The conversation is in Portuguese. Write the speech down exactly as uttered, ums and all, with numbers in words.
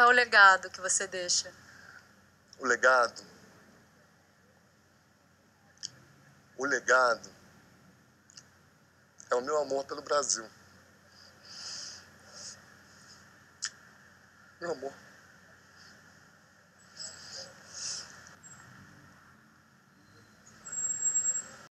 Qual é o legado que você deixa? O legado? O legado é o meu amor pelo Brasil. Meu amor.